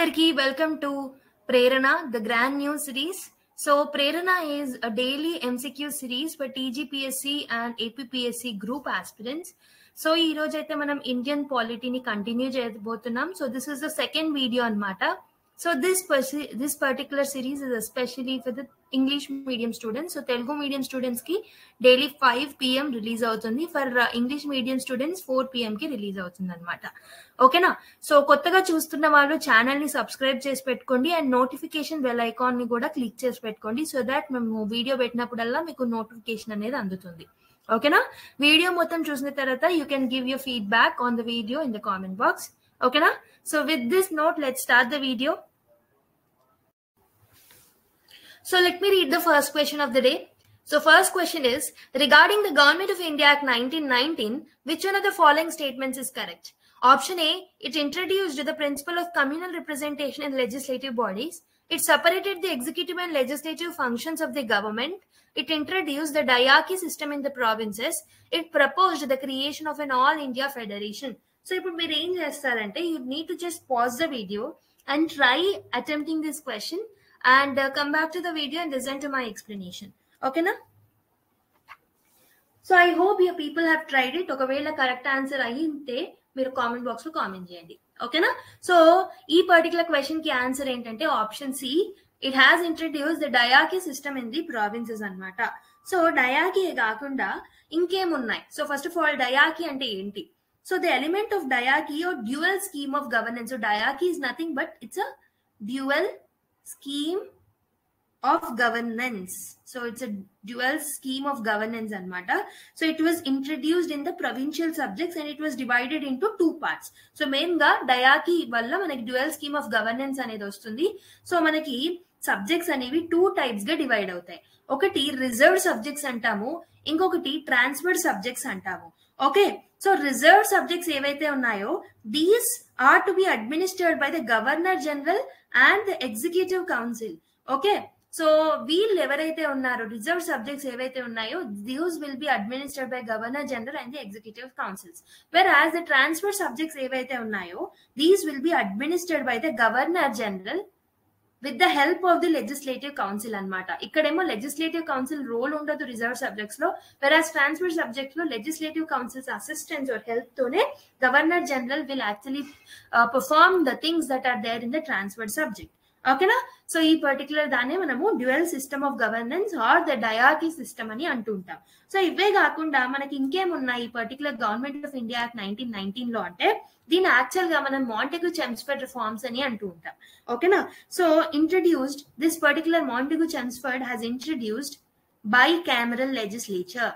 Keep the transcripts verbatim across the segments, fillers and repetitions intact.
Andarki, welcome to Prerana, the Grand New series. So Prerana is a daily M C Q series for T G P S C and A P P S C group aspirants. So ee roju aithe manam Indian polity ni continue cheyabothunam. So this is the second video anamata. So this this particular series is especially for the English medium students. So Telugu medium students ki daily five p m release avutundi. For uh, English medium students four p m ki release avutundi anamata. ఓకేనా. So కొత్తగా చూస్తున్న వాళ్ళు channel ని subscribe చేసి పెట్టుకోండి and notification bell icon ని కూడా click చేసి పెట్టుకోండి సో దాట్ మేము వీడియో పెట్టినప్పుడల్లా మీకు నోటిఫికేషన్ అనేది అందుతుంది. ఓకేనా. వీడియో మొత్తం చూసిన తర్వాత you can give your feedback on the video in the comment box. ఓకేనా. So with this note let's start the video. So let me read the first question of the day. So first question is, regarding the Government of India Act nineteen nineteen, which one of the following statements is correct? Option A, it introduced the principle of communal representation in legislative bodies. It separated the executive and legislative functions of the government. It introduced the diarchy system in the provinces. It proposed the creation of an all India federation. So ఇప్పుడు మీరు ఏం చేస్తారంటే, you need to just pause the video and try attempting this question and uh, come back to the video and listen to my explanation. Okay na? So I hope your people have tried it. ఒకవేళ correct answer అయ్యింటే మీరు comment box లో comment చేయండి. ఓకేనా. So ఈ particular question కి answer ఏంటంటే option C, it has introduce the dyarchy system in the provinces అన్నమాట. సో డయార్కీ కాకుండా ఇంకేమున్నాయి? So first of all dyarchy అంటే ఏంటి? So the element of dyarchy or dual scheme of governance. So dyarchy is nothing but it's a dual scheme of governance. So it's a dual scheme of governance anamata. So it was introduced in the provincial subjects and it was divided into two parts. So main ga diarchy valla manaki dual scheme of governance anedi vastundi. So manaki subjects అనేవి two types గా divide అవుతాయి. ఒకటి reserved subjects అంటాము, ఇంకొకటి transferred subjects అంటాము. Okay. So reserve subjects ఏవైతే ఉన్నాయో these are to be administered by the governor general and the executive council. Okay. So వీళ్ళు ఎవరైతే ఉన్నారో రిజర్వ్ సబ్జెక్ట్స్ ఏవైతే ఉన్నాయో these will be administered by governor general and the executive councils. Whereas the transfer subjects ఏవైతే ఉన్నాయో these will be administered by the governor general with the help of the legislative council అనమాట. ఇక్కడేమో legislative council role ఉండదు reserve subjects లో, whereas transfer subjects లో legislative councils assistance or help తోనే governor general will actually perform the things that are there in the transferred subject. ఓకేనా. So ఈ particular దాన్ని మనము dual system of governance or the dyarchy system అని అంటుంటాం. సో ఇవే కాకుండా మనకి ఇంకేమున్నాయి ఈ particular government of India act nineteen nineteen లో అంటే దీని యాక్చువల్ గా మనం మాంటెగ్యూ చెమ్స్ఫర్డ్ రిఫార్మ్స్ అని అంటూ ఉంటాం. ఓకేనా. So introduced this particular Montagu Chelmsford has introduced bicameral legislature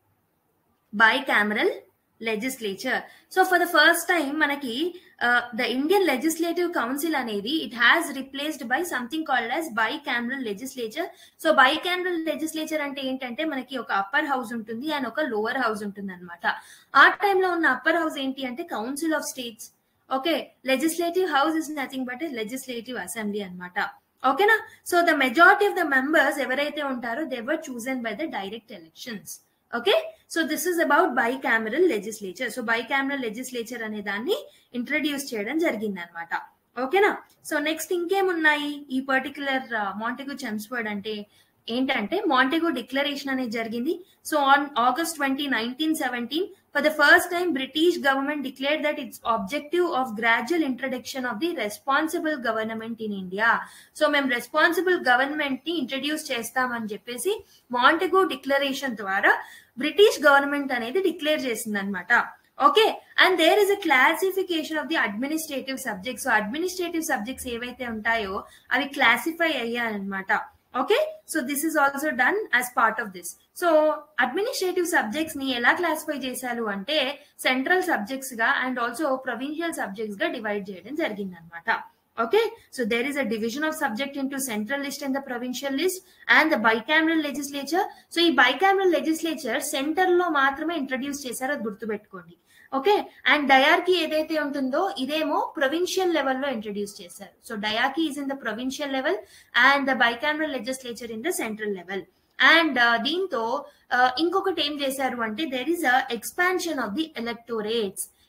bicameral legislature. So for the first time manaki uh, the Indian Legislative Council anedi it has replaced by something called as bicameral legislature. So bicameral legislature ante entante manaki oka upper house untundi and oka lower house untundi anamata. Aa time lo unna upper house enti ante Council of States. Okay, legislative house is nothing but a legislative assembly anamata. Okay na. So the majority of the members evaraithe untaro they were chosen by the direct elections. Okay, so this is about bicameral legislature. So bicameral legislature అనే దాన్ని introduce చేయడం జరిగింది అనమాట. ఓకేనా. So next ఇంకేమున్నాయి ఈ particular Montagu Chelmsford అంటే ఏంటంటే మాంటెగ్యూ డిక్లరేషన్ అనేది జరిగింది. So on August twenty nineteen seventeen for the first time British government declared that its objective of gradual introduction of the responsible government in India. So mem responsible government ni introduce chestam ani cheppesi Montagu declaration ద్వారా British government అనేది declare చేసింది అన్నమాట. Okay, and there is a classification of the administrative subjects. So administrative subjects ఏవైతే ఉంటాయో అవి classify అయ్యాయి అన్నమాట. Okay, so this is also done as part of this. So administrative subjects ni ela classify చేశారు అంటే central subjects గా and also provincial subjects గా divide చేయడం జరిగింది అన్నమాట. Okay, so there is a division of subject into central list and the provincial list and the bicameral legislature. So ఈ bicameral legislature center లో మాత్రమే ఇంట్రడ్యూస్ చేశారు, అది గుర్తుపెట్టుకోండి. ఓకే. అండ్ డయార్కీ ఏదైతే ఉంటుందో ఇదేమో ప్రొవిన్షియల్ లెవెల్లో ఇంట్రడ్యూస్ చేశారు. So dyarchy is in the provincial level and the bicameral legislature in the central level. And దీంతో ఇంకొకటి ఏం చేశారు అంటే there is a expansion of the electorates.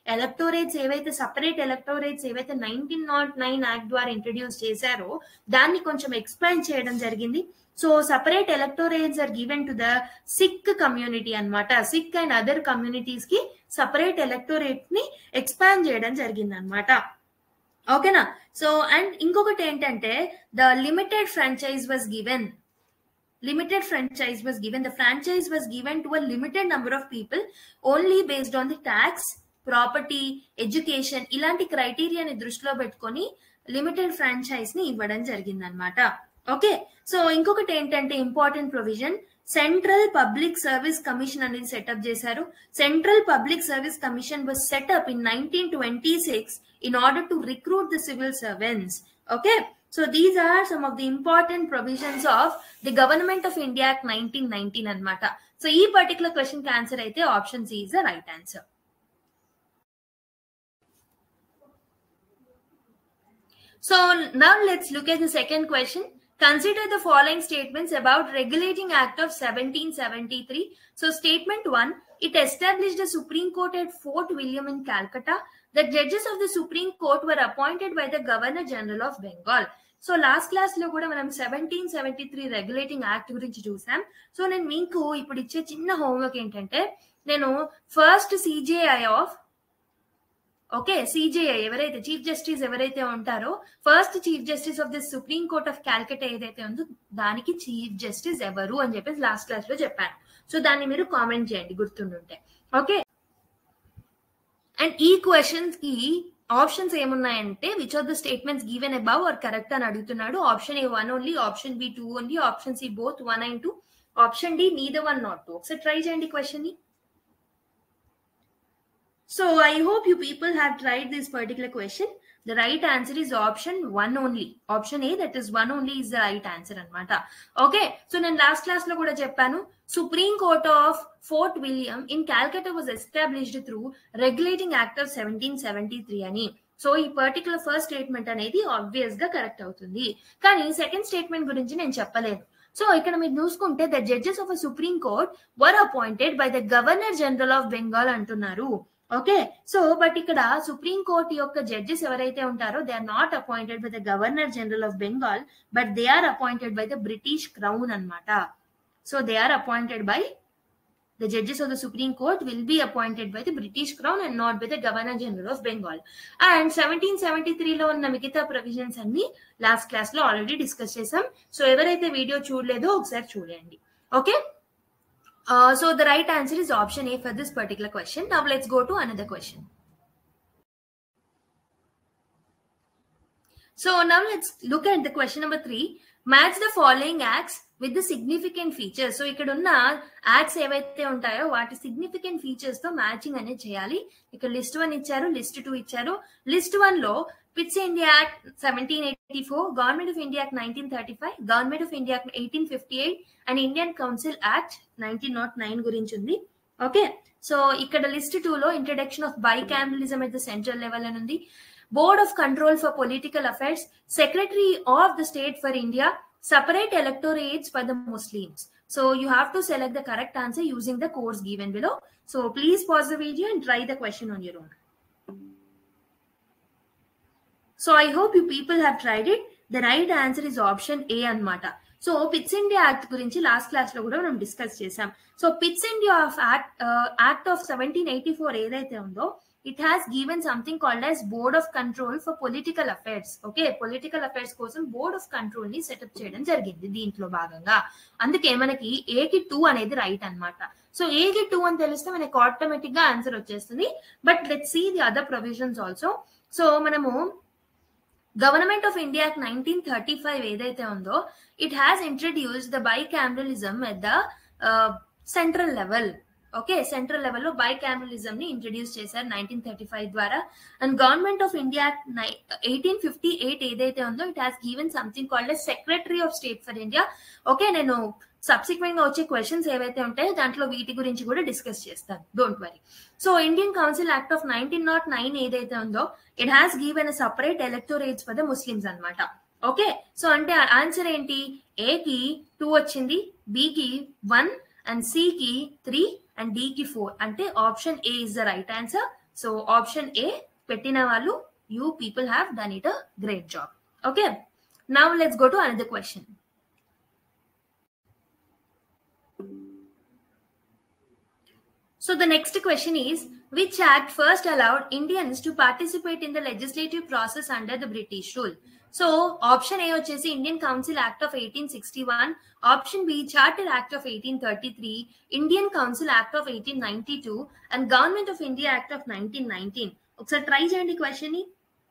Electorates ఏవైతే సపరేట్ ఎలక్టోరేట్స్ ఏవైతే నైన్టీన్ నాట్ నైన్ యాక్ట్ ద్వారా introduce చేశారో దాన్ని కొంచెం ఎక్స్పాండ్ చేయడం జరిగింది. So separate electorates are given to the Sikh community అన్నమాట. సిక్ అండ్ అదర్ కమ్యూనిటీస్ కి సపరేట్ ఎలక్టోరేట్ ని ఎక్స్పాండ్ చేయడం జరిగింది అనమాట. ఓకేనా. సో అండ్ ఇంకొకటి ఏంటంటే the limited franchise was given limited franchise was given. The franchise was given to a limited number of people only based on the tax, property, education ఇలాంటి క్రైటీరియాని దృష్టిలో పెట్టుకొని లిమిటెడ్ ఫ్రాంచైజ్ ని ఇవ్వడం జరిగింది అనమాట. ఓకే. సో ఇంకొకటి ఏంటంటే important provision central public service commission అనేది సెటప్ చేశారు. Central public service commission was setup in nineteen twenty six in order to recruit the civil servants. Okay. So these are some of the important provisions of the Government of India Act nineteen nineteen anamata. So ee particular question ki answer aithe option C is the right answer. So now let's look at the second question. Consider the following statements about Regulating Act of seventeen seventy-three. So statement one, it established a Supreme Court at Fort William in Calcutta. The judges of the Supreme Court were appointed by the Governor General of Bengal. So last class లో కూడా మనం seventeen seventy three regulating act గురించి చూసాం. So నేను మీకు ఇప్పుడు ఇచ్చే చిన్న హోంవర్క్ ఏంటంటే నేను first CJI of okay CJI ఎవరైతే చీఫ్ జస్టిస్ ఎవరైతే ఉంటారో first chief justice of the supreme court of Calcutta ఏదైతే ఉందో దానికి చీఫ్ జస్టిస్ ఎవరు అని చెప్పేసి లాస్ట్ క్లాస్ లో చెప్పాను. సో దాన్ని మీరు కామెంట్ చేయండి గుర్తుండుంటే. ఓకే. అండ్ ఈ క్వశ్చన్స్ కి ఆప్షన్స్ ఏమున్నాయంటే which of the statements given above are correct అని అడుగుతున్నాడు. Option A one only, option B two only, option C both one and two, option D neither one not two. ఒకసారి try చేయండి question ని. So I hope you people have tried this particular question. The right answer is option one only. Option A, that is one only is the right answer అనమాట. Okay. So నేను last class లో కూడా చెప్పాను supreme court of fort William in Calcutta was established through regulating act of seventeen seventy three అని. So ఈ particular first statement అనేది obvious గా correct అవుతుంది. కానీ సెకండ్ స్టేట్మెంట్ గురించి నేను చెప్పలేదు. సో ఇక్కడ మీరు చూసుకుంటే the judges of supreme court were appointed by the governor general of Bengal అంటున్నారు. ఓకే. సో బట్ ఇక్కడ సుప్రీం కోర్ట్ యొక్క జడ్జెస్ ఎవరైతే ఉంటారో they are not appointed by the governor general of Bengal but they are appointed by the British crown అనమాట. So they are appointed by the judges of the supreme court will be appointed by the British crown and not by the governor general of Bengal. And seventeen seventy త్రీలో ఉన్న మిగతా provisions అన్ని last class లో already discuss చేసాం. So ఎవరైతే video చూడలేదో ఒకసారి చూడండి. Okay. Uh, so the right answer is option A for this particular question. Now let's go to another question. So now let's look at the question number three. Match the following acts with the significant features. So ఇక్కడ ఉన్న acts ఏవైతే ఉంటాయో వాటి significant features తో matching అనేది చేయాలి. ఇక్కడ list one ఇచ్చారు, లిస్ట్ టూ ఇచ్చారు. లిస్ట్ వన్ లో Pitt's India act seventeen eighty four, government of India act nineteen thirty five, government of India act eighteen fifty eight and Indian council act nineteen not nine గురించి ఉంది. Okay. So ఇక్కడ list two లో introduction of bicameralism at the central level అని ఉంది. Board of control for political affairs, secretary of the state for India, separate electorates for the Muslims. So you have to select the correct answer using the codes given below. So please pause the video and try the question on your own. So I hope you people have tried it. The right answer is option A anamata. So Pitt's India act గురించి last class లో కూడా మనం discuss చేసాం. So Pitt's India of act act of seventeen eighty four ఏదైతే ఉందో it has given something called as board of control for political affairs. Okay, political affairs కోసం board of control ని setup చేయడం జరిగింది దీంట్లో భాగంగా. అందుకే మనకి ఏ కి టూ అనేది రైట్ అన్నమాట. సో ఏ కి టూ అని తెలిస్తే మనకి ఆటోమేటిక్ గా ఆన్సర్ వచ్చేస్తుంది. But let's see the other provisions also. So మనము government of India nineteen thirty five ఏదైతే ఉందో it has introduced the bicameralism at the central level. Okay, central లెవెల్లో బైకామరలిజం ని ఇంట్రడ్యూస్ చేశారు నైన్టీన్ థర్టీ ఫైవ్ ద్వారా. And government of India eighteen fifty eight ఏదైతే ఉందో it has given something called as secretary of state for India. Okay, నేను subsequent గా వచ్చే questions ఏవైతే ఉంటాయో దాంట్లో వీటి గురించి కూడా డిస్కస్ చేస్తాను, don't worry. So Indian council act of nineteen not nine ఏదైతే ఉందో it has given a separate electorates for the Muslims అనమాట. ఓకే, సో అంటే ఆన్సర్ ఏంటి? ఏ కి టూ వచ్చింది, బి కి వన్ అండ్ సి కి త్రీ అండ్ డి కి ఫోర్. అంటే option A is the right answer. So option A పెట్టిన వాళ్ళు you people have done it a great job. Okay, now let's go to another question. So the next question is, which act first allowed Indians to participate in the legislative process under the British rule? So option A వచ్చేసి Indian Council Act of eighteen sixty-one, option B Charter Act of eighteen thirty-three, Indian Council Act of eighteen ninety-two and Government of India Act of nineteen nineteen. ఒకసారి try చేయండి question ని.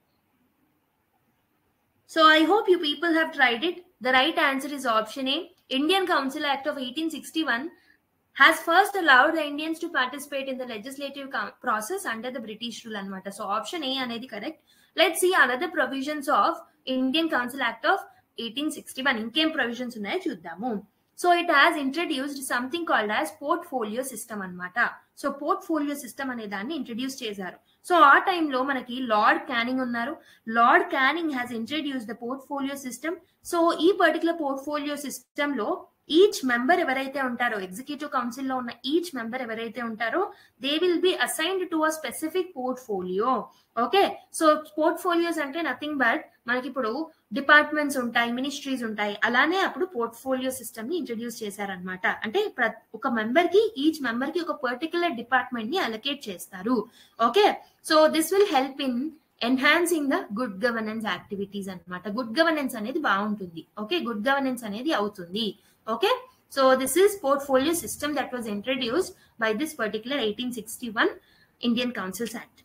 So I hope you people have tried it. The right answer is option A. Indian Council Act of eighteen sixty-one has first allowed the Indians to participate in the legislative process under the British rule anamata. So option A anedi correct. Let's see another provisions of Indian Council Act of eighteen sixty-one. Inkem provisions unnayo chuddamu. So it has introduced something called as portfolio system anamata. So portfolio system ane danni introduce chesaru. So ఆ టైంలో మనకి lord Canning ఉన్నారు. Lord Canning has introduce the portfolio system. So ఈ particular portfolio system లో each member ఎవరైతే ఉంటారో, executive council లో ఉన్న ఈచ్ మెంబర్ ఎవరైతే ఉంటారో, they will be assigned to a specific portfolio. Okay, so portfolios అంటే నథింగ్ బట్ మనకి ఇప్పుడు డిపార్ట్మెంట్స్ ఉంటాయి, మినిస్ట్రీస్ ఉంటాయి, అలానే అప్పుడు పోర్ట్ఫోలియో సిస్టమ్ ని ఇంట్రడ్యూస్ చేశారనమాట. అంటే ఒక మెంబర్ కి ఈచ్ మెంబర్ కి ఒక పర్టికులర్ డిపార్ట్మెంట్ ని అలొకేట్ చేస్తారు. Okay, so this will help in enhancing the good governance activities అనమాట. గుడ్ గవర్నెన్స్ అనేది బాగుంటుంది. ఓకే, గుడ్ గవర్నెన్స్ అనేది అవుతుంది. Okay, so this is portfolio system that was introduced by this particular eighteen sixty-one Indian Councils Act.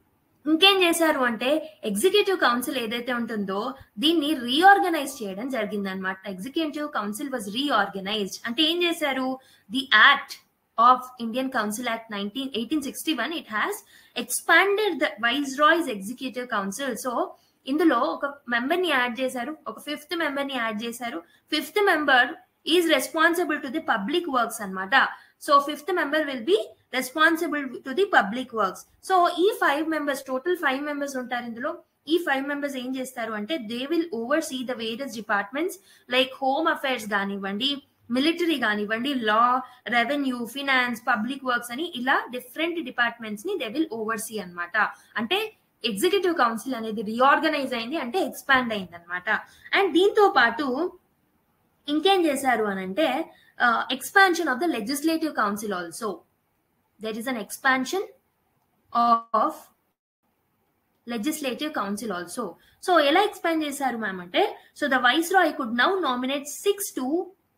ఇంకేం చేశారు అంటే executive council ఏదైతే ఉంటుందో దీన్ని రీఆర్గనైజ్ చేయడం జరిగింది అనమాట. Executive council was reorganized. అంటే ఏం చేశారు, the act of Indian council act nineteen eighteen sixty one it has expanded the viceroy's executive council. So ఇందులో ఒక మెంబర్ ని యాడ్ చేశారు, ఒక ఫిఫ్త్ మెంబర్ ని యాడ్ చేశారు. Fifth member is responsible to the public works anamata. So fifth member will be responsible to the public works. So ee five members, total five members untaru indulo. Ee five members em chestaru ante they will oversee the various departments like home affairs ganivandi, military ganivandi, law, revenue, finance, public works ani ila different departments ni they will oversee anamata. Ante executive council అనేది reorganize అయింది, అంటే expand అయింది అనమాట. And దీంతో పాటు ఇంకేం చేశారు అని అంటే expansion of the legislative council also. There is an expansion of legislative council also. So ఎలా ఎక్స్పాండ్ చేశారు మ్యామ్ అంటే, so the viceroy could now nominate six to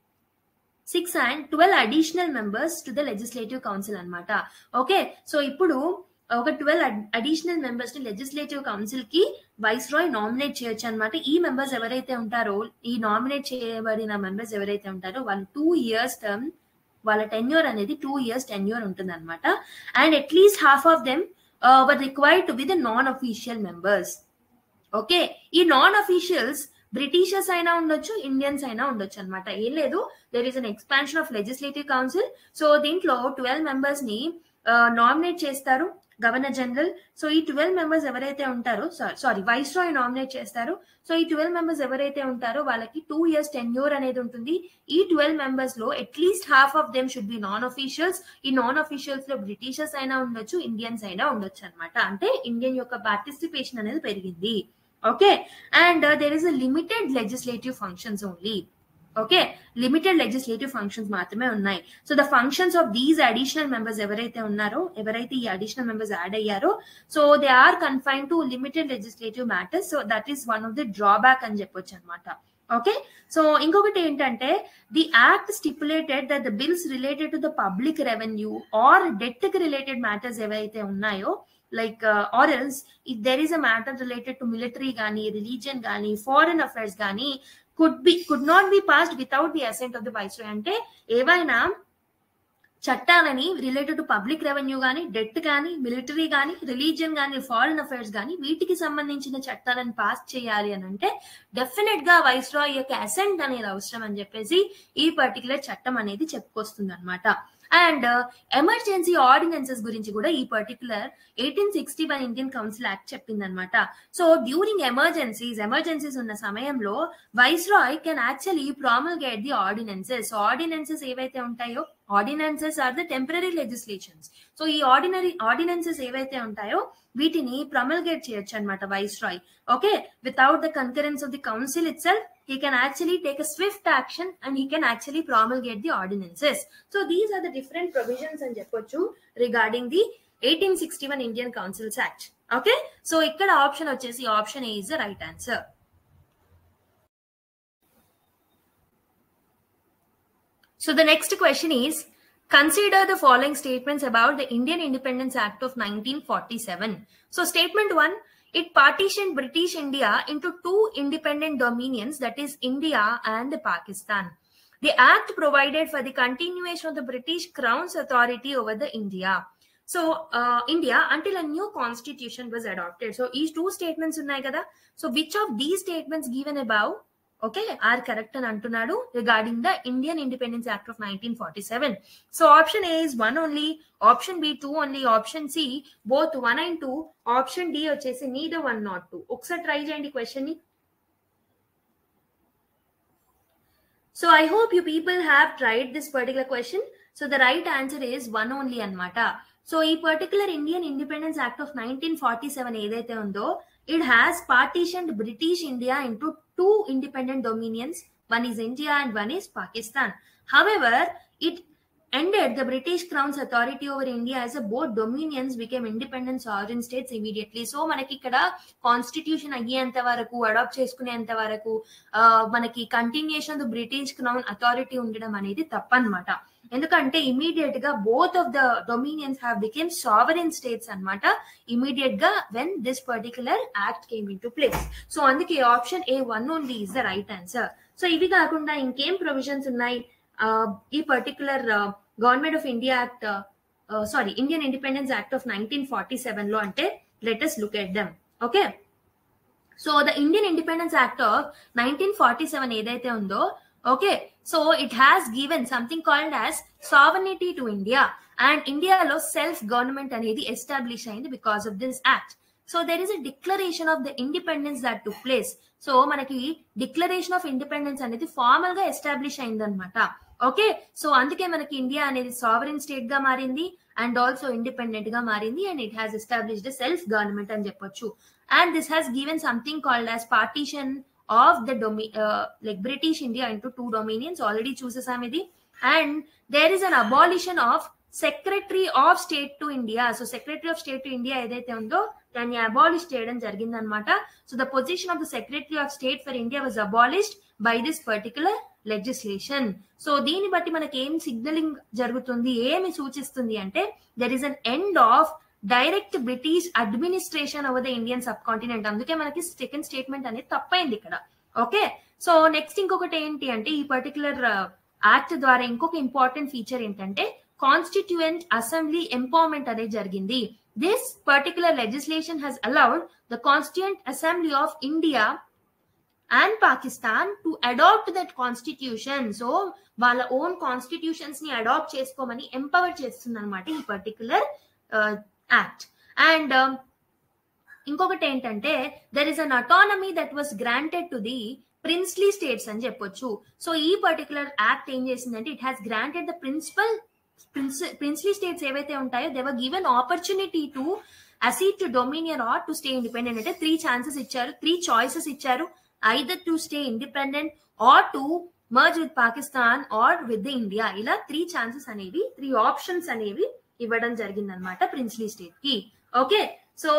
six and twelve additional members to the legislative council అనమాట. Okay, so ఇప్పుడు ఒక twelve additional members ని legislative council కి viceroy nominate చేయొచ్చు అనమాట. ఈ మెంబర్స్ ఎవరైతే ఉంటారో, ఈ నామినేట్ చేయబడిన మెంబర్స్ ఎవరైతే ఉంటారో వాళ్ళు టూ ఇయర్స్ టర్మ్, వాళ్ళ టెన్యూర్ అనేది టూ ఇయర్స్ టెన్యూర్ ఉంటుంది అనమాట. And at least half of them were required to be the non official members. Okay, ఈ నాన్ అఫీషియల్స్ బ్రిటిషర్స్ అయినా ఉండొచ్చు, ఇండియన్స్ అయినా ఉండొచ్చు అనమాట. ఏం లేదు, there is an expansion of legislative council. So దీంట్లో ట్వెల్వ్ మెంబర్స్ ని నామినేట్ చేస్తారు గవర్నర్ జనరల్. సో ఈ ట్వెల్వ్ మెంబర్స్ ఎవరైతే ఉంటారో, సారీ వైస్రాయ్ నామినేట్ చేస్తారు. సో ఈ ట్వెల్వ్ మెంబర్స్ ఎవరైతే ఉంటారో వాళ్ళకి టూ ఇయర్స్ టెన్యూర్ అనేది ఉంటుంది. ఈ ట్వెల్వ్ మెంబర్స్ లో at least half of them should be non officials. ఈ నాన్ అఫీషియల్స్ లో బ్రిటిషర్స్ అయినా ఉండొచ్చు, ఇండియన్స్ అయినా ఉండొచ్చు అనమాట. అంటే ఇండియన్ యొక్క పార్టిసిపేషన్ అనేది పెరిగింది. Okay, and there is a limited legislative functions only. Okay, limited legislative functions మాత్రమే ఉన్నాయి. So the functions of these additional members ఎవరైతే ఉన్నారో, ఎవరైతే ఈ అడిషనల్ మెంబర్స్ యాడ్ అయ్యారో, so they are confined to limited legislative matters. So that is one of the drawback అని చెప్పొచ్చు అనమాట. ఓకే, సో ఇంకొకటి ఏంటంటే the act stipulated that the bills related to the public revenue or debt కి related matters ఏవైతే ఉన్నాయో, like uh, or else if there is a matter related to military gani, religion gani, foreign affairs gani, could be could not be passed without the assent of the viceroy. అంటే ఏవైనా చట్టాలని related to public revenue కానీ, debt కానీ, military కానీ, religion కానీ, foreign affairs కానీ, వీటికి సంబంధించిన చట్టాలను పాస్ చేయాలి అని అంటే డెఫినెట్ గా వైస్రాయ్ యొక్క అసెంట్ అనేది అవసరం అని చెప్పేసి ఈ పర్టికులర్ చట్టం అనేది చెప్పుకొస్తుంది అనమాట. అండ్ ఎమర్జెన్సీ ఆర్డినెన్సెస్ గురించి కూడా ఈ particular eighteen sixty one Indian council act చెప్పింది అనమాట. సో డ్యూరింగ్ ఎమర్జెన్సీస్ ఎమర్జెన్సీస్ ఉన్న సమయంలో viceroy can actually promulgate the ordinances. Ordinances ఏవైతే ఉంటాయో ordinances are the temporary legislations. So ఈ ఆర్డినరీ ఆర్డినెన్సెస్ ఏవైతే ఉంటాయో వీటిని ప్రమల్గేట్ చేయొచ్చు అనమాట viceroy. Okay, without the concurrence of the council itself he can actually take a swift action and he can actually promulgate the ordinances. So these are the different provisions and cheppochu regarding the eighteen sixty-one Indian Councils Act. Okay, so ikkada option vachesi option A is the right answer. So the next question is, consider the following statements about the Indian Independence Act of nineteen forty-seven. So statement one, it partitioned British India into two independent dominions, that is India and Pakistan. The act provided for the continuation of the British Crown's authority over the India. So uh, India until a new constitution was adopted. So these two statements unnai kada. So which of these statements given above, okay, are correct and antunadu regarding the Indian Independence Act of nineteen forty-seven. So option A is one only, option B two only, option C both one and two, option D vachesi neither one not two. Oksa try cheyandi question ni. So I hope you people have tried this particular question. So the right answer is one only anmata. So ee particular Indian Independence Act of nineteen forty-seven edaithe undo, it has partitioned British India into two independent dominions. One is India and one is Pakistan. However, it ended the British Crown's authority over India as a both dominions became independent sovereign states immediately. So manaki ikkada constitution ayyenta varaku adopt cheskunenta varaku manaki continuation of the British Crown authority undadam anedi tappanamata. ఎందుకంటే immediate గా both of the dominions have became sovereign states అన్నమాట immediate గా when this particular act came into place. So అందుకే option A one only is the right answer. So ఇవి కాకుండా ఇంకేం provisions ఉన్నాయి ఈ particular government of India act sorry Indian independence act of nineteen forty seven లో అంటే let us look at them. Okay, so the Indian independence act of nineteen forty seven ఏదైతే ఉందో, okay, so it has given something called as sovereignty to India, and India lo self government anedi established ayindi because of this act. So there is a declaration of the independence that took place. So manaki declaration of independence anedi formal ga establish ayindi anamata. Okay, so అందుకే మనకి India అనేది sovereign state గా మారింది and also independent గా మారింది and it has established self government అని చెప్పొచ్చు. And this has given something called as partition of the domi uh, like British India into two dominions. Already chooses samedi, and there is an abolition of Secretary of State to India. So Secretary of State to India edaithe undo danni abolish cheyadam jarigindi anamata. So the position of the Secretary of State for India was abolished by this particular legislation. So దీని బట్టి మనకి ఏం signalling జరుగుతుంది, ఏమి సూచిస్తుంది అంటే there is an end of direct British administration over the Indian subcontinent. అందుకే మనకి సెకండ్ స్టేట్మెంట్ అనేది తప్పైంది ఇక్కడ. ఓకే, సో నెక్స్ట్ ఇంకొకటి ఏంటి అంటే ఈ పర్టికులర్ యాక్ట్ ద్వారా ఇంకొక ఇంపార్టెంట్ ఫీచర్ ఏంటంటే కాన్స్టిట్యూయెంట్ అసెంబ్లీ ఎంపవర్మెంట్ అనేది జరిగింది. This particular legislation has allowed the constituent assembly of India and Pakistan to adapt that constitution. So వాళ్ళ ఓన్ కాన్స్టిట్యూషన్స్ ని అడాప్ట్ చేసుకోమని ఎంపవర్ చేస్తుంది అనమాట ఈ పర్టికులర్ యాక్ట్. అండ్ ఇంకొకటి ఏంటంటే there is an autonomy that was granted to the princely states అని చెప్పొచ్చు. సో ఈ పర్టికులర్ యాక్ట్ ఏం చేసిందంటే it has granted the principal princely states ఏవైతే ఉంటాయో they were given opportunity to accede to dominion or to stay independent. అంటే three chances ఇచ్చారు, three choices ఇచ్చారు, either to stay independent or to merge with Pakistan or with the India. ఇలా three chances అనేవి, three options అనేవి ఇవ్వడం జరిగింది అనమాట princely state కి. Okay, so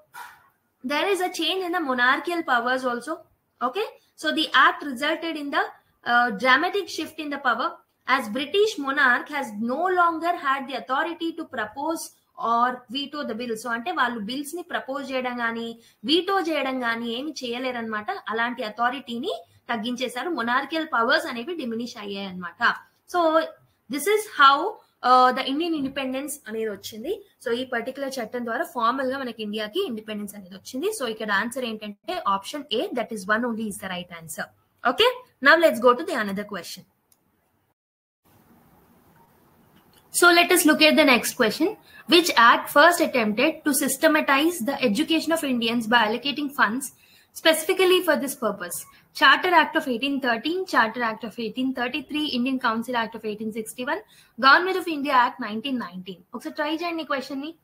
there is a change in the monarchical powers also. Okay, so the act resulted in the uh, dramatic shift in the power, as British monarch has no longer had the authority to propose or veto the bill. So అంటే వాళ్ళు bills ని propose చేయడం గానీ veto చేయడం గానీ ఏమి చేయలేరు అనమాట. అలాంటి అథారిటీని తగ్గించేశారు, మొనార్కియల్ పవర్స్ అనేవి డిమినిష్ అయ్యాయి అనమాట. So this is how the Indian independence అనేది వచ్చింది. సో ఈ పర్టికులర్ చట్టం ద్వారా ఫార్మల్ గా మనకి ఇండియాకి ఇండిపెండెన్స్ అనేది వచ్చింది. సో ఇక్కడ ఆన్సర్ ఏంటంటే option A, that is one only is the right answer. Okay, now let's go to the another question. So let us look at the next question. Which act first attempted to systematize the education of Indians by allocating funds specifically for this purpose? Charter Act of eighteen thirteen, Charter Act of eighteen thirty-three, Indian Council Act of eighteen sixty-one, Government of India Act nineteen nineteen. Okay, try cheyandi question ni.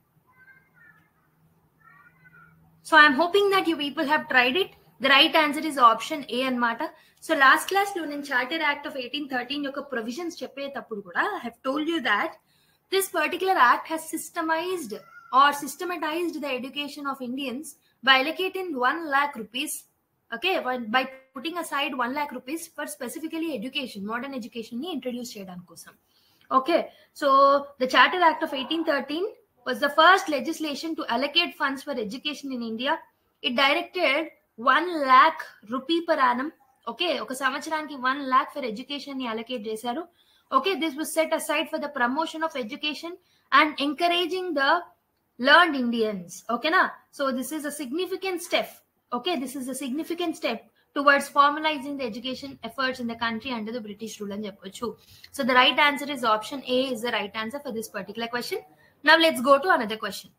So I am hoping that you people have tried it. The right answer is option A anamata. So last class lo nen Charter Act of eighteen thirteen yokka provisions cheppetappudu kuda I have told you that this particular act has systemized or systematized the education of Indians by allocating one lakh rupees, okay, by putting aside one lakh rupees for specifically education, modern education ni introduce cheyadan kosam. Okay, so the Charter Act of eighteen thirteen was the first legislation to allocate funds for education in India. It directed one lakh rupee per annum. Okay, oka samvatsaraniki one lakh for education ni allocate chesaru. Okay, this was set aside for the promotion of education and encouraging the learned Indians. Okay, na? So this is a significant step. Okay, this is a significant step towards formalizing the education efforts in the country under the British rule and Jappachu. So the right answer is option A is the right answer for this particular question. Now let's go to another question.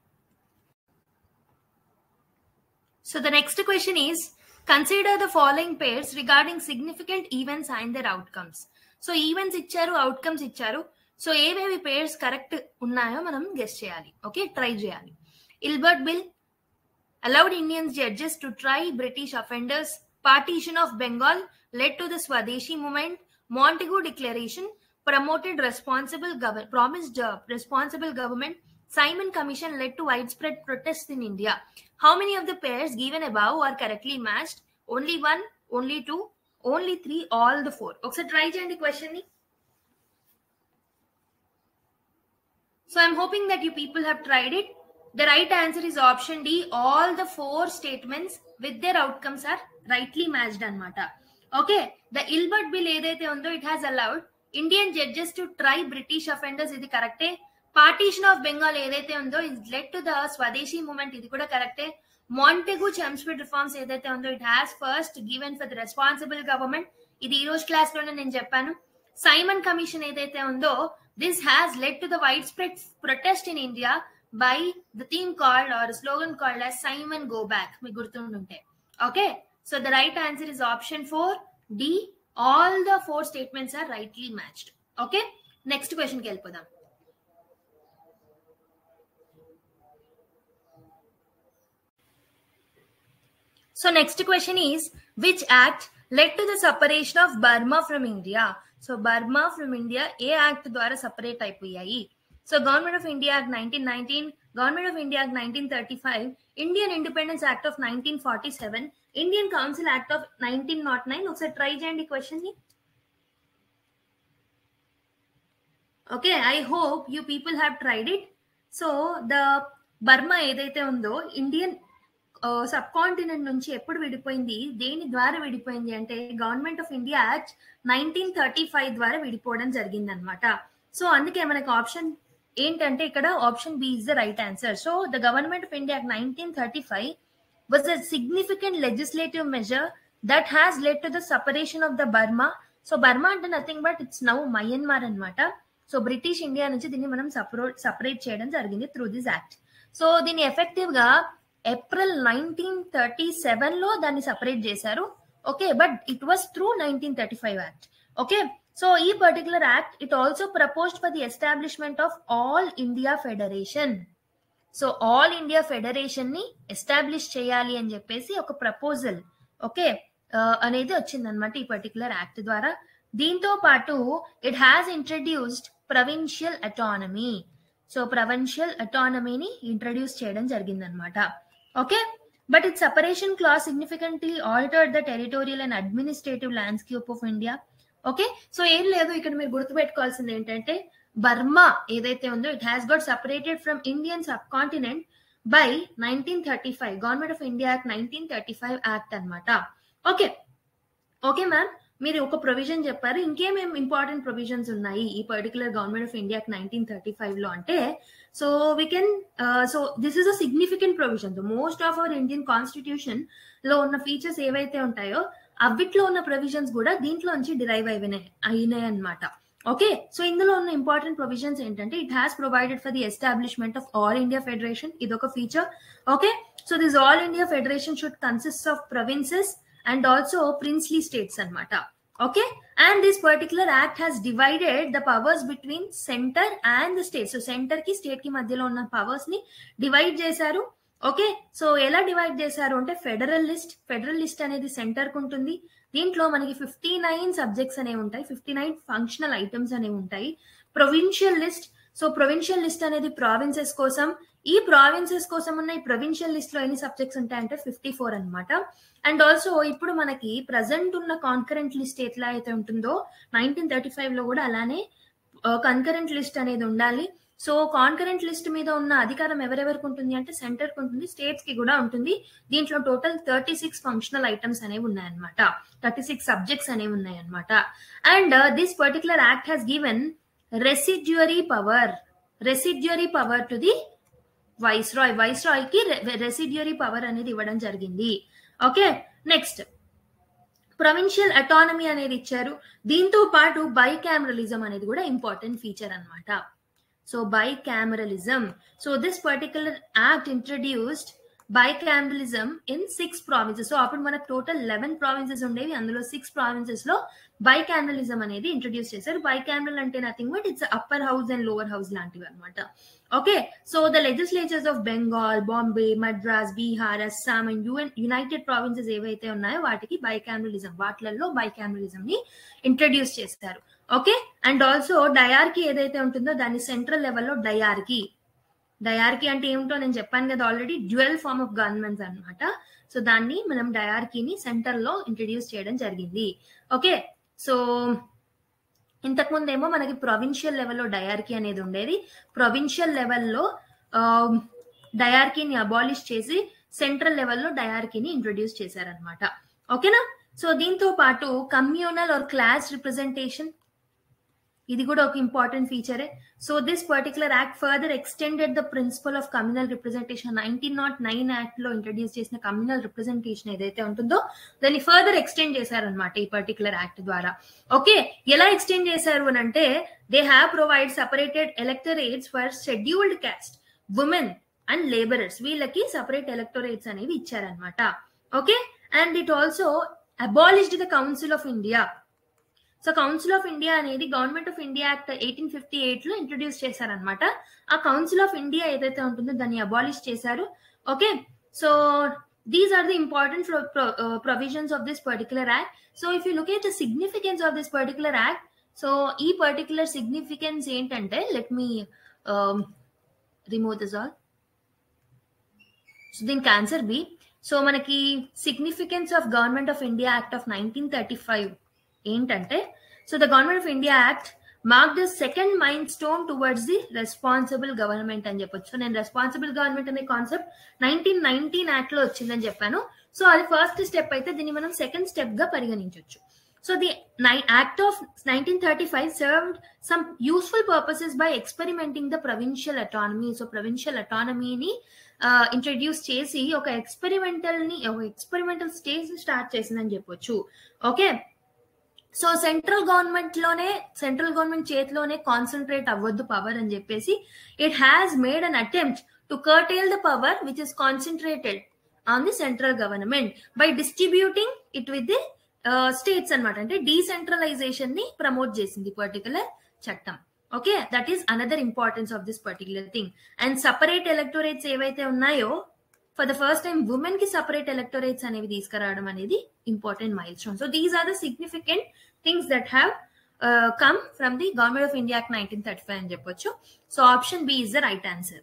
So the next question is, consider the following pairs regarding significant events and their outcomes. So events ఇచ్చారు, outcomes ఇచ్చారు. So ఏవేవి pairs correct ఉన్నాయో మనం guess చేయాలి. Okay, try చేయాలి. Ilbert bill allowed Indian judges to try British offenders. Partition of Bengal led to the Swadeshi movement. Montagu Declaration promoted responsible government, promised uh, responsible government. Simon Commission led to widespread protests in India. How many of the pairs given above are correctly matched? Only one, only two, only three, all the four. Okay, try cheyandi question ni. So I'm hoping that you people have tried it. The right answer is option D. All the four statements with their outcomes are rightly matched anamata. Okay, the Ilbert bill edaithe undo, it has allowed Indian judges to try British offenders. Idi correct. Partition of Bengal edaithe undo, it led to the Swadeshi movement. Idi kuda correct. Montagu Chelmsford reforms edaithe undo, it has first given for the responsible government. Idi ee roju class lo nenu cheppanu. Simon Commission edaithe undo, this has led to the widespread protest in India by the theme called or a slogan called as Simon Go Back. Okay, so the right answer is option four D. All the four statements are rightly matched. Okay, next question ki velipodam. So next question is, which act led to the separation of Burma from India? So Burma from India ఏ act ద్వారా separate అయిపోయాయి? So Government of India Act nineteen nineteen, Government of India Act nineteen thirty-five, Indian Independence Act of nineteen forty-seven, Indian Council Act of nineteen oh nine. ఒకసారి try చేయండి question ని. Okay, I hope you people have tried it. So the Burma ఏదైతే ఉందో Indian sub continent నుంచి ఎప్పుడు విడిపోయింది, దేని ద్వారా విడిపోయింది అంటే government of India act nineteen thirty five ద్వారా విడిపోవడం జరిగింది అనమాట. సో అందుకే మనకు ఆప్షన్ ఏంటంటే ఇక్కడ option B is the right answer. So the government of India act nineteen thirty five was a significant legislative measure that has led to the separation of the Burma. So Burma అంటే nothing but it's now Myanmar అనమాట. So British India నుంచి దీన్ని మనం separate separate చేయడం జరిగింది through this act. So దీన్ని effective గా April nineteen thirty seven లో దాన్ని సపరేట్ చేశారు. Okay, but it was through nineteen thirty five act. Okay, so ఈ particular act it also proposed for the establishment of all India federation. So all India federation ని establish చేయాలి అని చెప్పేసి ఒక ప్రపోజల్ ఓకే అనేది వచ్చిందనమాట ఈ పర్టికులర్ యాక్ట్ ద్వారా. దీంతో పాటు it has introduced provincial autonomy. So provincial అటానమీని ఇంట్రడ్యూస్ చేయడం జరిగిందనమాట. Okay, but it separation clause significantly altered the territorial and administrative landscape of India. Okay, so ఏం లేదు, ఇక్కడ మీరు గుర్తుపెట్టుకోవాల్సింది ఏంటంటే బర్మా ఏదైతే ఉందో it has got separated from Indian subcontinent by nineteen thirty five government of India act nineteen thirty five act అనమాట. Okay okay ma'am, మీరు ఒక ప్రొవిజన్ చెప్పారు, ఇంకేమేమి ఇంపార్టెంట్ ప్రొవిజన్స్ ఉన్నాయి ఈ particular government of India nineteen thirty five లో అంటే, so we can so this is a significant provision. Most of our Indian constitution లో ఉన్న ఫీచర్స్ ఏవైతే ఉంటాయో అవిట్లో ఉన్న ప్రొవిజన్స్ కూడా దీంట్లో నుంచి డిరైవ్ అయినాయి అయినాయి అనమాట. ఓకే, సో ఇందులో ఉన్న ఇంపార్టెంట్ ప్రొవిజన్స్ ఏంటంటే it has provided for the establishment of all India federation, ఇదొక feature. Okay, so this all India federation should consist of provinces and also princely states అనమాట. Okay, and this particular act has divided the powers between centre and the state. So centre కి state కి మధ్యలో ఉన్న powers ని divide చేశారు. Okay, so ఎలా divide చేశారు అంటే ఫెడరల్ లిస్ట్, ఫెడరల్ లిస్ట్ అనేది సెంటర్ కు ఉంటుంది. దీంట్లో మనకి ఫిఫ్టీ నైన్ సబ్జెక్ట్స్ అనేవి ఉంటాయి, ఫిఫ్టీ నైన్ ఫంక్షనల్ ఐటమ్స్ అనేవి ఉంటాయి. Provincial list, so provincial list అనేది ప్రావిన్సెస్ కోసం. ఈ ప్రావిన్సెస్ కోసం ఉన్న ఈ ప్రొవిన్షియల్ లిస్ట్ లో ఎన్ని సబ్జెక్ట్స్ ఉంటాయంటే ఫిఫ్టీ ఫోర్ అనమాట. అండ్ ఆల్సో ఇప్పుడు మనకి ప్రజెంట్ ఉన్న కాన్కరెంట్ లిస్ట్ ఎట్లా అయితే ఉంటుందో నైన్టీన్ థర్టీ ఫైవ్ లో కూడా అలానే కన్కరెంట్ లిస్ట్ అనేది ఉండాలి. సో కాన్కరెంట్ లిస్ట్ మీద ఉన్న అధికారం ఎవరెవరికి ఉంటుంది అంటే సెంటర్ కి ఉంటుంది, స్టేట్స్ కి కూడా ఉంటుంది. దీంట్లో total thirty six functional items అనేవి ఉన్నాయన్నమాట, థర్టీ సిక్స్ సబ్జెక్ట్స్ అనేవి ఉన్నాయన్నమాట. And this particular act has given residuary power, residuary power to the viceroy, viceroy కి రెసిడ్యూరీ పవర్ అనేది ఇవ్వడం జరిగింది. ఓకే, నెక్స్ట్ ప్రొవిన్షియల్ అటానమీ అనేది ఇచ్చారు. దీంతో పాటు బైకామరలిజం అనేది కూడా ఇంపార్టెంట్ ఫీచర్ అన్నమాట. So bicameralism. So this particular act introduced bicameralism in six provinces. So అప్పుడు మనకు టోటల్ లెవెన్ ప్రావిన్సెస్ ఉండేవి, అందులో సిక్స్ ప్రావిన్సెస్ లో బైకామరలిజం అనేది ఇంట్రడ్యూస్ చేశారు. బైకామరల్ అంటే nothing but it's upper house and lower house లాంటివి అనమాట. Okay, so the legislatures of Bengal, Bombay, Madras, Bihar, Assam and UN united provinces ఏవైతే ఉన్నాయో వాటికి బైకామరలిజం, వాటిలలో బైకామరలిజం ని ఇంట్రడ్యూస్ చేస్తారు. ఓకే, అండ్ ఆల్సో డయార్కీ ఏదైతే ఉంటుందో దాన్ని సెంట్రల్ లెవెల్లో డయార్కీ, డయార్కీ అంటే ఏమిటో నేను చెప్పాను కదా already, dual form of governments అనమాట. సో దాన్ని మనం డయార్కీని సెంటర్ లో ఇంట్రడ్యూస్ చేయడం జరిగింది. ఓకే, సో ఇంతకుముందు ఏమో మనకి ప్రొవిన్షియల్ లెవెల్లో డయార్కీ అనేది ఉండేది, ప్రొవిన్షియల్ లెవెల్లో డయార్కీని అబాలిష్ చేసి సెంట్రల్ లెవెల్లో డయార్కీని ఇంట్రడ్యూస్ చేశారనమాట. ఓకేనా, సో దీంతో పాటు కమ్యూనల్ ఆర్ క్లాస్ రిప్రజెంటేషన్, ఇది కూడా ఒక ఇంపార్టెంట్ ఫీచరే. So this particular act further extended the principle of communal representation. Nineteen not nine act లో ఇంట్రడ్యూస్ చేసిన కమ్యూనల్ రిప్రజెంటేషన్ ఏదైతే ఉంటుందో దాన్ని ఫర్దర్ ఎక్స్టెండ్ చేశారనమాట ఈ పర్టికులర్ యాక్ట్ ద్వారా. ఓకే, ఎలా ఎక్స్టెండ్ చేశారు అని అంటే they have provide separated electorates for scheduled caste, women and labourers, వీళ్ళకి సెపరేట్ ఎలక్టరేట్స్ అనేవి ఇచ్చారనమాట. Okay, and it also abolished the council of India. So council of India అనేది government of India act eighteen fifty eight లో introduce చేశారనమాట. ఆ council of India ఏదైతే ఉంటుందో దాన్ని అబాలిష్ చేశారు. Okay, so these are the important provisions of this particular act. So if you look at the significance of this particular act, so ఈ particular significance ఏంటంటే, let me remove this all. So దీనికి answer B. So మనకి significance of government of India act of nineteen thirty five ఏంటంటే, so the government of India act mark the second milestone towards the responsible government అని చెప్పొచ్చు. నేను responsible government అనే concept nineteen nineteen act లో వచ్చిందని చెప్పాను. So అది first step అయితే దీన్ని మనం సెకండ్ స్టెప్ గా పరిగణించవచ్చు. So the act of nineteen thirty five served some useful purposes by experimenting the provincial autonomy. So provincial అటానమీని ఇంట్రడ్యూస్ చేసి ఒక ఎక్స్పెరిమెంటల్ ని ఒక ఎక్స్పెరిమెంటల్ స్టేజ్ స్టార్ట్ చేసిందని చెప్పొచ్చు. ఓకే, సో సెంట్రల్ గవర్నమెంట్ లోనే సెంట్రల్ గవర్నమెంట్ చేతిలోనే కాన్సన్ట్రేట్ అవ్వద్దు పవర్ అని చెప్పేసి it has made an attempt to curtail the power which is concentrated on the central government by distributing it with the states అనమాట. అంటే decentralisation ని promote చేసింది particular చట్టం. Okay, that is another importance of this particular thing. And separate electorates ఏవైతే ఉన్నాయో for the first time women కి separate electorates అనేవి తీసుకురావడం అనేది important milestone. So these are the significant things that have come from the government of India act nineteen thirty five అని చెప్పొచ్చు. So option B is the right answer.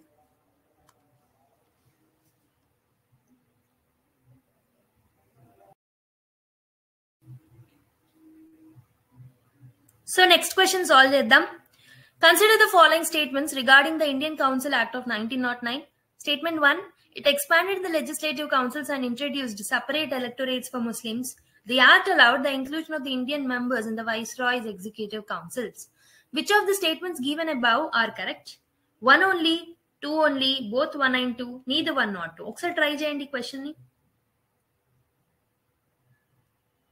So next question solve చేద్దాం. Consider the following statements regarding the Indian Council Act of nineteen oh nine. Statement one, it expanded the legislative councils and introduced separate electorates for Muslims. The act allowed the inclusion of the Indian members in the Viceroy's executive councils. Which of the statements given above are correct? One only, two only, both one and two, neither one nor two. ఒకసారి try చేయండి question ని.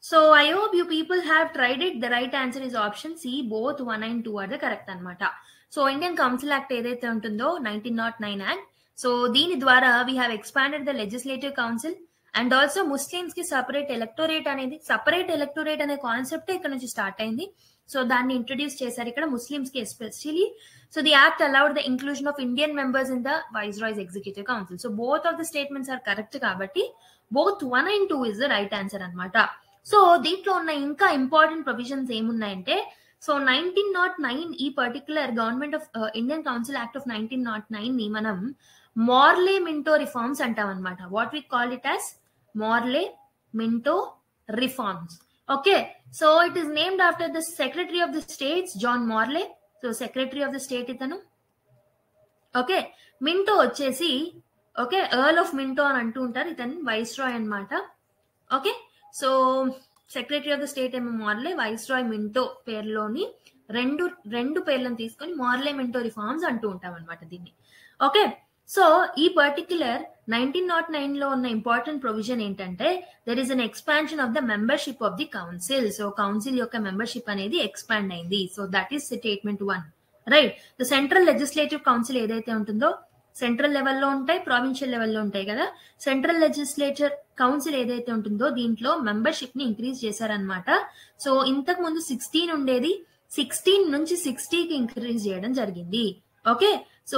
So I hope you people have tried it. The right answer is option C, both one and two are the correct అనమాట. So Indian council act ఏదైతే ఉంటుందో nineteen not nine act, so దీని ద్వారా we have expanded the legislative council and also Muslims కి separate electorate అనేది, separate electorate అనే concept ఇక్కడ నుంచి స్టార్ట్ అయింది. సో దాన్ని ఇంట్రొడ్యూస్ చేశారు ఇక్కడ ముస్లిమ్స్ కి especially. So the act allowed the inclusion of Indian members in the viceroy's executive council. So both of the statements are correct కాబట్టి both one and two is the right answer అనమాట. So దీంట్లో ఉన్న ఇంకా important provisions ఏమున్నాయంటే, so nineteen not nine ఈ particular government of Indian council act of nineteen not nine ని మనం Morley Minto reforms అంటాం అనమాట. What we call it as మార్లే Minto reforms. Okay, so it is named after the secretary of the states John Morley. So secretary of the state ఇతను. Okay, Minto వచ్చేసి okay earl of Minto అని అంటూ ఉంటారు, ఇతను viceroy అనమాట. Okay, so secretary of the state ఏమో Morley, viceroy Minto పేర్లోని రెండు రెండు పేర్లను తీసుకొని మార్లే మింటో రిఫార్మ్స్ అంటూ ఉంటాం అనమాట దీన్ని. ఓకే, సో ఈ పర్టిక్యులర్ నైన్టీన్ నాట్ నైన్ లో ఉన్న ఇంపార్టెంట్ ప్రొవిజన్ ఏంటంటే there is an expansion of the membership of the council. So council యొక్క మెంబర్షిప్ అనేది ఎక్స్పాండ్ అయింది. So that is statement one, right. The central legislative council ఏదైతే ఉంటుందో central లెవెల్లో ఉంటాయి, ప్రావిన్షియల్ లెవెల్లో ఉంటాయి కదా. సెంట్రల్ లెజిస్లేచర్ కౌన్సిల్ ఏదైతే ఉంటుందో దీంట్లో మెంబర్షిప్ ని ఇంక్రీజ్ చేశారనమాట. సో ఇంతకు ముందు సిక్స్టీన్ ఉండేది, సిక్స్టీన్ నుంచి సిక్స్టీకి ఇంక్రీజ్ చేయడం జరిగింది. Okay, so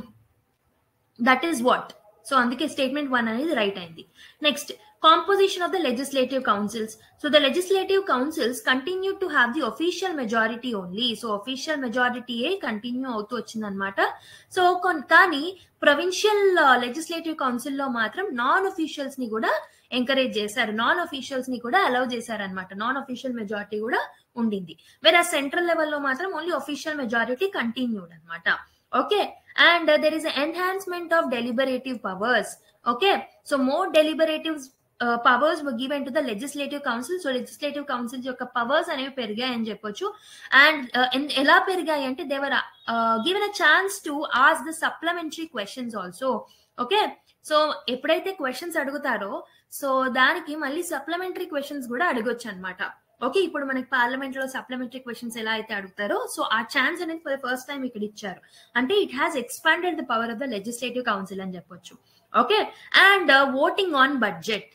that is what. So అందుకే స్టేట్మెంట్ వన్ అనేది రైట్ అయింది. Next, composition of the legislative councils. So the legislative councils continue to have the official majority only. So official majority ఏ continue అవుతూ వచ్చింది అనమాట. So కానీ provincial legislative council లో మాత్రం నాన్ అఫీషియల్స్ ని కూడా ఎంకరేజ్ చేశారు, నాన్ అఫీషియల్స్ ని కూడా అలౌ చేశారు అనమాట. నాన్ అఫీషియల్ మెజారిటీ కూడా ఉండింది. వేరే సెంట్రల్ లెవెల్లో మాత్రం ఓన్లీ అఫీషియల్ మెజారిటీ కంటిన్యూడ్ అనమాట. Okay, and there is enhancement of deliberative powers. Okay, so more deliberative powers were given to the legislative council. So legislative council యొక్క powers అనేవి పెరిగాయని చెప్పొచ్చు. అండ్ ఎలా పెరిగాయి అంటే they were given a chance to ask the supplementary questions also. Okay, so ఎప్పుడైతే questions అడుగుతారో so దానికి మళ్ళీ సప్లిమెంటరీ క్వశ్చన్స్ కూడా అడగొచ్చు అనమాట. ఓకే, ఇప్పుడు మనకి పార్లమెంట్ లో సప్లిమెంటరీ క్వశ్చన్స్ ఎలా అయితే అడుగుతారో సో ఆ ఛాన్స్ అనేది ఫర్ ద ఫస్ట్ టైం ఇక్కడ ఇచ్చారు. అంటే it has expanded the power of the legislative council అని చెప్పొచ్చు. Okay, and voting on budget.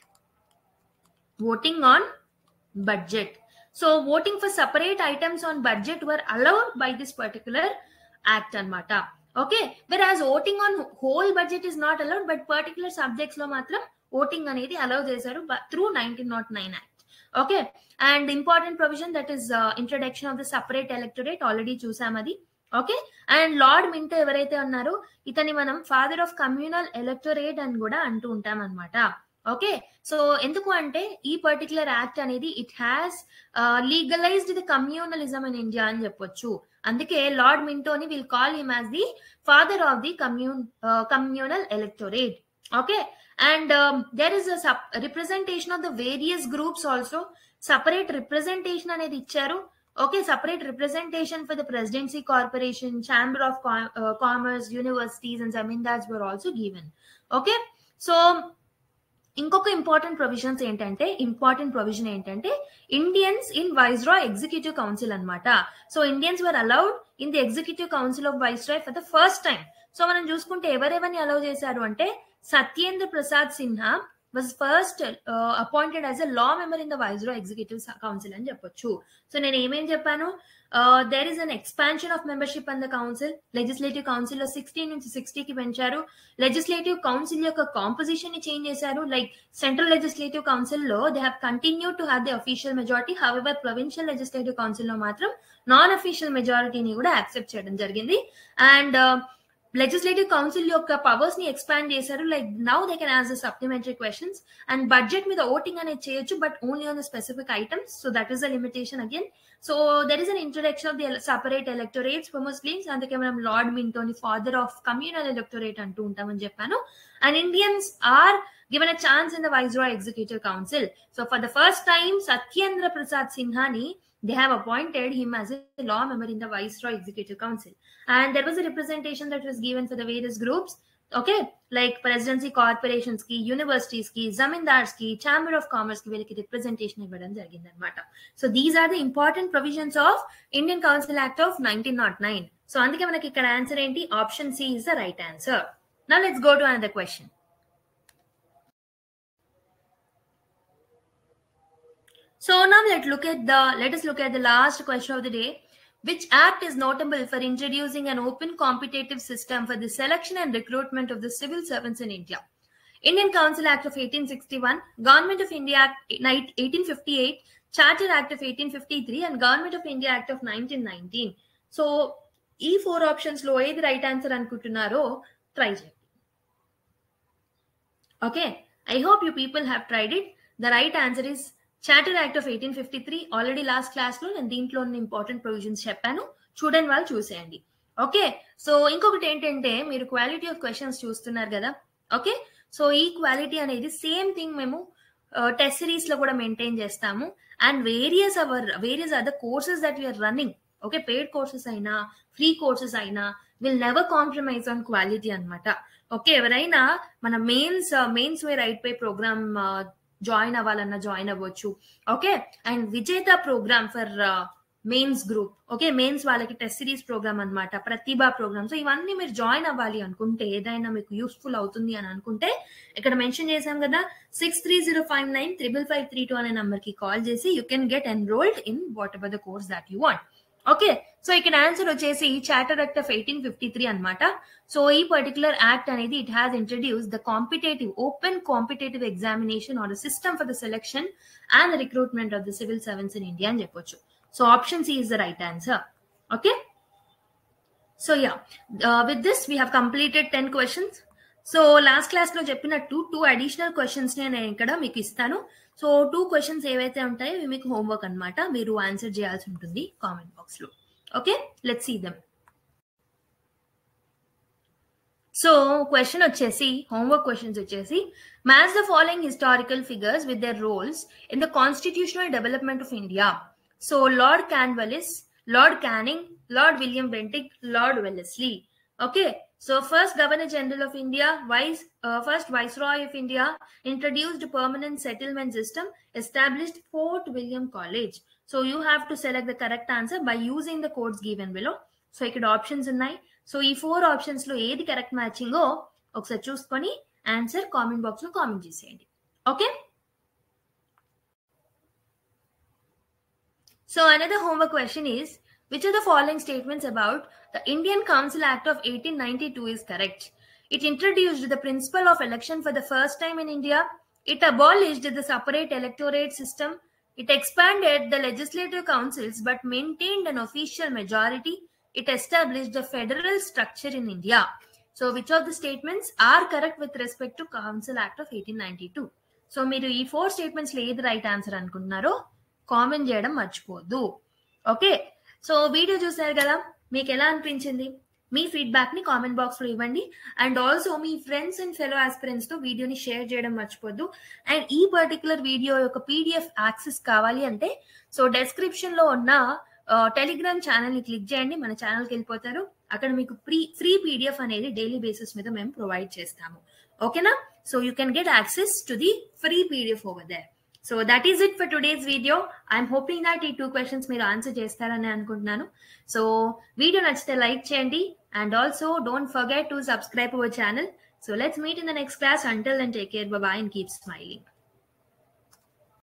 voting on budget. So voting for separate items on budget were allowed by this particular act anamata. Okay, whereas voting on whole budget is not allowed, but particular subjects lo matram voting anedi allow chesaru through nineteen oh nine act. Okay, and important provision that is uh, introduction of the separate electorate already chusam adi. Okay, and lord Minto ఎవరైతే ఉన్నారో ఇతని మనం father of communal electorate అని కూడా అంటూ ఉంటాం అనమాట. Okay, so ఎందుకు అంటే ఈ పర్టికులర్ యాక్ట్ అనేది it has legalised the communalism in India అని చెప్పొచ్చు. అందుకే లార్డ్ మింటోని will call him as the father of the commune communal electorate. Okay, and there is a representation of the various groups also. Separate representation అనేది ఇచ్చారు. Okay, separate representation for the presidency corporation, chamber of Com uh, commerce, universities and zamindars were also given. Okay, so ఇంకొక important provisions ఏంటంటే important provision ఏంటంటే Indians in viceroy executive council అనమాట. So Indians were allowed in the executive council of viceroy for the first time. So మనం చూసుకుంటే ఎవరెవరిని allow చేశారు అంటే Satyendra Prasad Sinha was first uh, appointed as a law member in the Viceroy Executive Council అని చెప్పొచ్చు. So నేను ఏమేం చెప్పాను, there is an expansion of membership on the council. Legislative council లో సిక్స్టీన్ నుంచి సిక్స్టీకి పెంచారు. లెజిస్లేటివ్ కౌన్సిల్ యొక్క కాంపోజిషన్ ని చేంజ్ చేశారు. లైక్ సెంట్రల్ లెజిస్లేటివ్ కౌన్సిల్ లో they have continue to have the official majority. However provincial legislative council లో మాత్రం నాన్ అఫీషియల్ మెజారిటీని కూడా యాక్సెప్ట్ చేయడం జరిగింది. అండ్ లెజిస్లేటివ్ కౌన్సిల్ యొక్క పవర్స్ ని ఎక్స్పాండ్ చేశారు. Like now they can ask the supplementary questions and budget మీద ఓటింగ్ అనేది చేయొచ్చు, but only on the specific items. So that is the limitation again. So there is an introduction of the separate electorates for Muslims. అందుకే మనం lord మింటోని father of communal electorate అంటూ ఉంటామని చెప్పాను. And Indians are given a chance in the Viceroy Executive Council. So for the first time, Satyendra Prasad Sinha ni they have appointed him as a law member in the Viceroy Executive Council. And there was a representation that was given for the various groups. Okay, like presidency corporations కి, universities కి, జమీందార్స్ కి, chamber of commerce కి వీళ్ళకి representation ఇవ్వడం జరిగింది అనమాట. So these are the important provisions of Indian council act of nineteen not nine. So అందుకే మనకి ఇక్కడ ఆన్సర్ ఏంటి? Option C is the right answer. Now let's go to another question. So now let's look at the let us look at the last question of the day. Which act is notable for introducing an open competitive system for the selection and recruitment of the civil servants in India? Indian Council Act of eighteen sixty-one, Government of India Act eighteen fifty-eight, Charter Act of eighteen fifty-three, and Government of India Act of nineteen nineteen. So, ఈ four options లో ఏది right answer అనుకుంటున్నారో try చేయండి. Okay, I hope you people have tried it. The right answer is charter act of eighteen fifty three. Already last class లో నేను దీంట్లో ఉన్న important provisions చెప్పాను, చూడండి వాళ్ళు చూసేయండి. ఓకే, సో ఇంకొకటి ఏంటంటే మీరు క్వాలిటీ ఆఫ్ క్వశ్చన్స్ చూస్తున్నారు కదా. ఓకే, సో ఈ క్వాలిటీ అనేది సేమ్ థింగ్ మేము టెస్ట్ సిరీస్ లో కూడా మెయింటైన్ చేస్తాము. And various our various other courses that we're running, okay, paid courses అయినా ఫ్రీ కోర్సెస్ అయినా will never compromise on quality అనమాట. ఓకే, ఎవరైనా మన mains mains way right pay programme join అవ్వాలన్నా జాయిన్ అవ్వచ్చు. Okay, and Vijetha programme for mains group, okay, mains వాళ్ళకి test series programme అనమాట, Pratibha programme. So ఇవన్నీ మీరు జాయిన్ అవ్వాలి అనుకుంటే, ఏదైనా మీకు యూస్ఫుల్ అవుతుంది అని అనుకుంటే, ఇక్కడ మెన్షన్ చేశాం కదా, six three zero five nine triple five three two అనే నంబర్ కి కాల్ చేసి you can get enrolled in whatever the course that you want. Okay, so ఇక్కడ ఆన్సర్ వచ్చేసి charter act of eighteen fifty three అనమాట. So ఈ particular act అనేది it has introduce the competitive open competitive examination or system for the selection and recruitment of the civil servants in India అని చెప్పొచ్చు. So option C is the right answer. Okay, so yeah, with this we have completed ten questions. So last class లో చెప్పినట్టు two additional questions నేను ఇక్కడ మీకు ఇస్తాను. So two questions ఏవైతే ఉంటాయో ఇవి మీకు హోంవర్క్ అనమాట, మీరు ఆన్సర్ చేయాల్సి ఉంటుంది కామెంట్ బాక్స్ లో. Okay, let's see them. So question వచ్చేసి, హోంవర్క్ క్వశ్చన్స్ వచ్చేసి, match the following historical figures with their roles in the constitutional development of India. So lord Cornwallis, lord Canning, lord William Bentinck, lord Wellesley. Okay, so first Governor General of India, vice uh, first Viceroy of India, introduced permanent settlement system, established Fort William College. So you have to select the correct answer by using the codes given below. So ఇక్కడ options ఉన్నాయి. సో ఈ four options లో ఏది correct మ్యాచింగో ఒకసారి చూసుకొని answer comment box లో కామెంట్ చేసేయండి. Okay, so another homework question is, which of the following statements about the Indian Council Act of eighteen ninety-two is correct? It introduced the principle of election for the first time in India. It abolished the separate electorate system. It expanded the legislative councils but maintained an official majority. It established the federal structure in India. So which of the statements are correct with respect to Council Act of eighteen ninety-two? So మీరు ఈ four statements లో ఏది right answer అనుకుంటున్నారో comment చేయడం మర్చిపోద్దు. Okay, so video చూసారు కదా, మీకు ఎలా అనిపించింది? మీ ఫీడ్బ్యాక్ ని కామెంట్ బాక్స్ లో ఇవ్వండి. అండ్ ఆల్సో మీ ఫ్రెండ్స్ అండ్ ఫెలో ఆస్పిరెంట్స్ తో వీడియోని షేర్ చేయడం మర్చిపోద్దు. అండ్ ఈ పర్టికులర్ వీడియో యొక్క పీడిఎఫ్ యాక్సెస్ కావాలి అంటే, సో డెస్క్రిప్షన్ లో ఉన్న టెలిగ్రామ్ ఛానల్ ని క్లిక్ చేయండి, మన ఛానల్కి వెళ్ళిపోతారు. అక్కడ మీకు ఫ్రీ ఫ్రీ పీడిఎఫ్ అనేది డైలీ బేసిస్ మీద మేము ప్రొవైడ్ చేస్తాము. ఓకేనా? So you can get access to the free PDF over there. So that is it for today's video. I'm hoping that ee two questions మీరు ఆన్సర్ చేస్తారని అనుకుంటున్నాను. So video నచ్చితే like చేయండి and also don't forget to subscribe our channel. So let's meet in the next class. Until then, take care, bye bye and keep smiling.